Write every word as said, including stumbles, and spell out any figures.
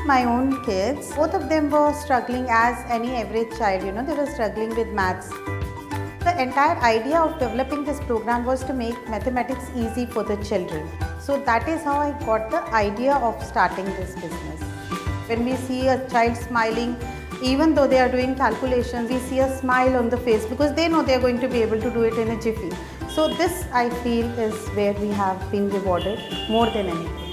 my own kids. Both of them were struggling as any average child, you know, they were struggling with maths. The entire idea of developing this program was to make mathematics easy for the children. So that is how I got the idea of starting this business. When we see a child smiling, even though they are doing calculations, we see a smile on the face because they know they are going to be able to do it in a jiffy. So this, I feel, is where we have been rewarded more than anything.